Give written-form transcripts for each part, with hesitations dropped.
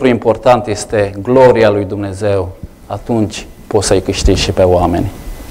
lucru important este gloria lui Dumnezeu, atunci poți să-i câștigi și pe oameni.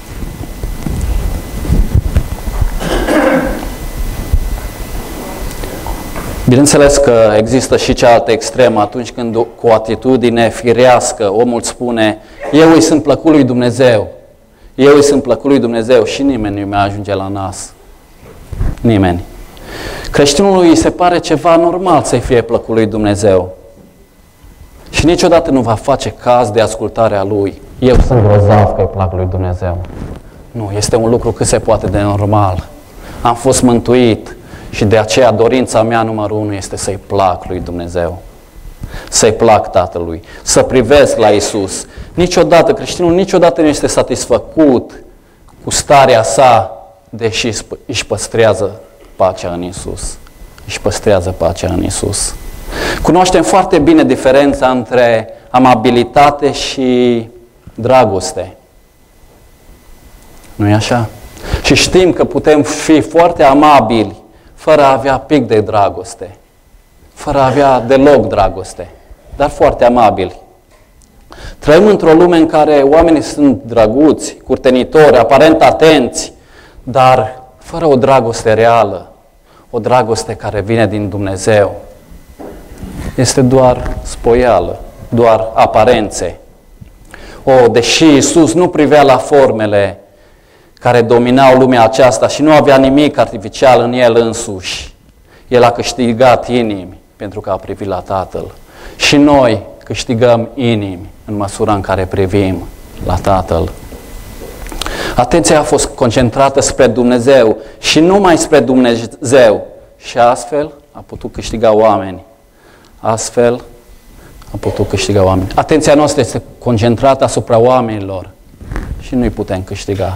Bineînțeles că există și cealaltă extremă, atunci când cu o atitudine firească omul spune: eu îi sunt plăcut lui Dumnezeu, eu îi sunt plăcut lui Dumnezeu, și nimeni nu mai ajunge la nas. Nimeni. Creștinului îi se pare ceva normal să-i fie plăcut lui Dumnezeu. Și niciodată nu va face caz de ascultarea lui. Eu sunt grozav că îi plac lui Dumnezeu. Nu, este un lucru cât se poate de normal. Am fost mântuit și de aceea dorința mea numărul 1 este să-i plac lui Dumnezeu. Să-i plac Tatălui, să privesc la Iisus. Niciodată, creștinul niciodată nu este satisfăcut cu starea sa, deși își păstrează pacea în Iisus. Își păstrează pacea în Iisus. Cunoaștem foarte bine diferența între amabilitate și dragoste. Nu-i așa? Și știm că putem fi foarte amabili fără a avea pic de dragoste. Fără a avea deloc dragoste. Dar foarte amabili. Trăim într-o lume în care oamenii sunt drăguți, curtenitori, aparent atenți, dar fără o dragoste reală, o dragoste care vine din Dumnezeu. Este doar spoială, doar aparențe. Deși Iisus nu privea la formele care dominau lumea aceasta și nu avea nimic artificial în El însuși, El a câștigat inimi pentru că a privit la Tatăl. Și noi câștigăm inimi în măsura în care privim la Tatăl. Atenția a fost concentrată spre Dumnezeu și numai spre Dumnezeu. Și astfel a putut câștiga oameni. Astfel a putut câștiga oameni. Atenția noastră este concentrată asupra oamenilor și nu-i putem câștiga.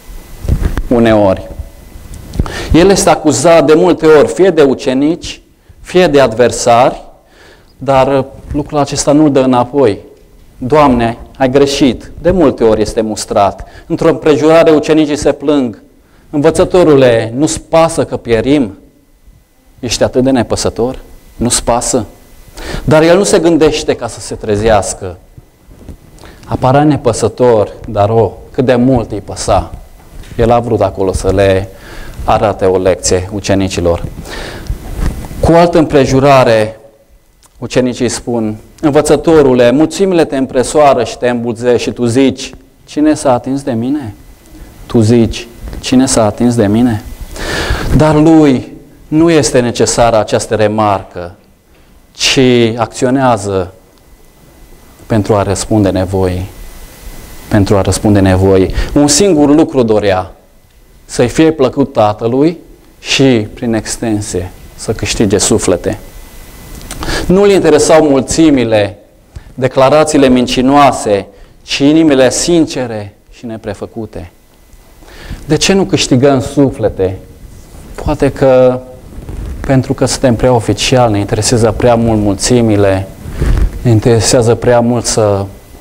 Uneori. El este acuzat de multe ori, fie de ucenici, fie de adversari, dar lucrul acesta nu-l dă înapoi. Doamne, ai greșit. De multe ori este mustrat. Într-o împrejurare ucenicii se plâng. Învățătorule, nu-ți pasă că pierim? Ești atât de nepăsător? Nu-ți pasă? Dar el nu se gândește ca să se trezească. Apărea nepăsător, dar cât de mult îi păsa. El a vrut acolo să le arate o lecție ucenicilor. Cu altă împrejurare, ucenicii spun: învățătorule, mulțimile te împresoară și te îmbulzește și tu zici: cine s-a atins de mine? Tu zici: cine s-a atins de mine? Dar lui nu este necesară această remarcă, ci acționează pentru a răspunde nevoii. Pentru a răspunde nevoii. Un singur lucru dorea: să-i fie plăcut Tatălui și, prin extensie, să câștige suflete. Nu-l interesau mulțimile, declarațiile mincinoase, ci inimile sincere și neprefăcute. De ce nu câștigăm suflete? Poate că pentru că suntem prea oficiali, ne interesează prea mult mulțimile, ne interesează prea mult să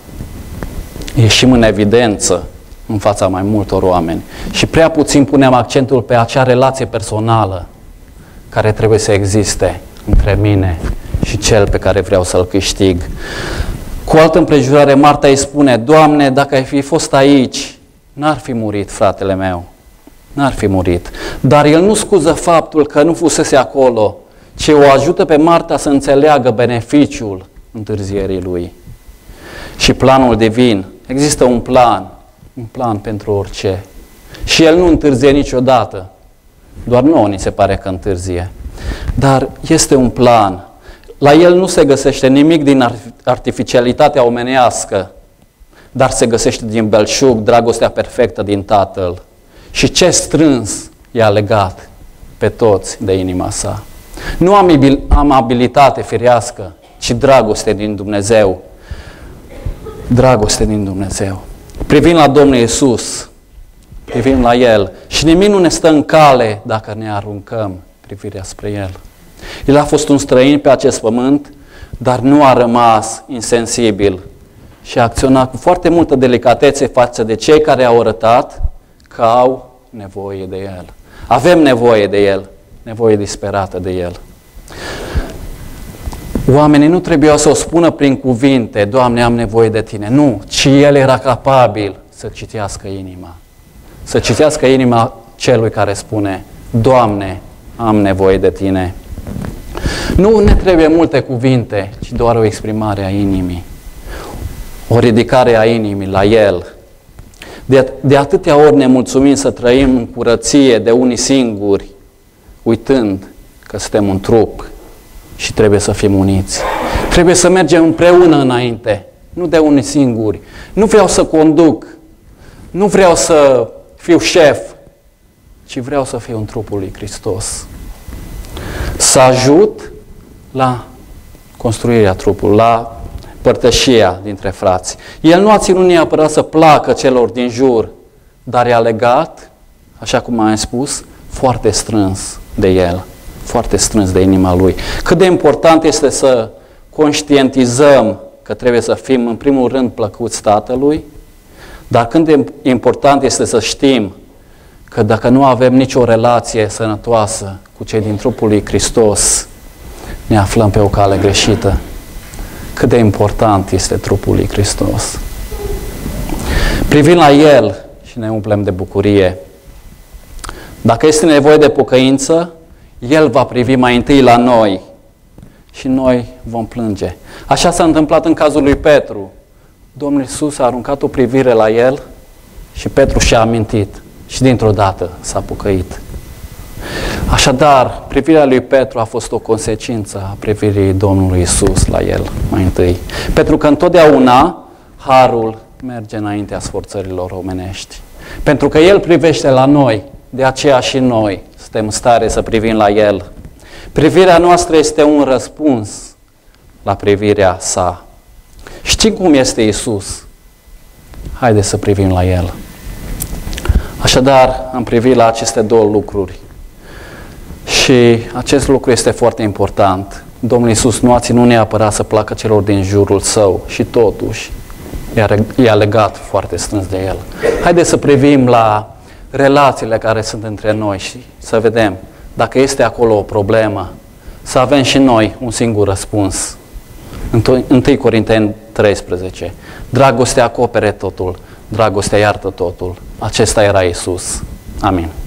ieșim în evidență în fața mai multor oameni. Și prea puțin punem accentul pe acea relație personală care trebuie să existe între mine și cel pe care vreau să-l câștig. Cu altă împrejurare, Marta îi spune: Doamne, dacă ai fi fost aici, n-ar fi murit fratele meu. N-ar fi murit. Dar el nu scuză faptul că nu fusese acolo, ci o ajută pe Marta să înțeleagă beneficiul întârzierii lui. Și planul divin. Există un plan pentru orice. Și el nu întârzie niciodată. Doar nouă ni se pare că întârzie. Dar este un plan. La el nu se găsește nimic din artificialitatea omenească, dar se găsește din belșug dragostea perfectă din Tatăl. Și ce strâns i-a legat pe toți de inima sa. Nu amabilitate firească, ci dragoste din Dumnezeu. Dragoste din Dumnezeu. Privim la Domnul Iisus, privim la El și nimic nu ne stă în cale dacă ne aruncăm privirea spre El. El a fost un străin pe acest pământ, dar nu a rămas insensibil și a acționat cu foarte multă delicatețe față de cei care au arătat că au nevoie de El. Avem nevoie de El, nevoie disperată de El. Oamenii nu trebuiau să o spună prin cuvinte, Doamne, am nevoie de Tine. Nu, ci El era capabil să citească inima. Să citească inima celui care spune, Doamne, am nevoie de Tine. Nu ne trebuie multe cuvinte, ci doar o exprimare a inimii. O ridicare a inimii la El. De atâtea ori ne mulțumim să trăim în curăție de unii singuri, uitând că suntem un trup și trebuie să fim uniți. Trebuie să mergem împreună înainte, nu de unii singuri. Nu vreau să conduc, nu vreau să fiu șef, ci vreau să fiu în trupul lui Hristos. Să ajut la construirea trupului, la părtășia dintre frați. El nu a ținut neapărat să placă celor din jur, dar i-a legat, așa cum am spus, foarte strâns de El, foarte strâns de inima Lui. Cât de important este să conștientizăm că trebuie să fim în primul rând plăcuți Tatălui, dar cât de important este să știm că dacă nu avem nicio relație sănătoasă cu cei din trupul lui Hristos, ne aflăm pe o cale greșită. Cât de important este trupul lui Hristos. Privind la El și ne umplem de bucurie. Dacă este nevoie de pocăință, El va privi mai întâi la noi și noi vom plânge. Așa s-a întâmplat în cazul lui Petru. Domnul Iisus a aruncat o privire la el și Petru și-a amintit și dintr-o dată s-a pocăit. Așadar, privirea lui Petru a fost o consecință a privirii Domnului Iisus la el mai întâi. Pentru că întotdeauna harul merge înaintea sforțărilor omenești. Pentru că El privește la noi, de aceea și noi suntem în stare să privim la El. Privirea noastră este un răspuns la privirea sa. Știm cum este Iisus. Haideți să privim la El. Așadar, am privit la aceste două lucruri. Și acest lucru este foarte important. Domnul Iisus nu a ținut neapărat să placă celor din jurul Său și totuși i-a legat foarte strâns de El. Haideți să privim la relațiile care sunt între noi și să vedem dacă este acolo o problemă, să avem și noi un singur răspuns. 1 Corinteni 13. Dragostea acopere totul, dragostea iartă totul. Acesta era Iisus. Amin.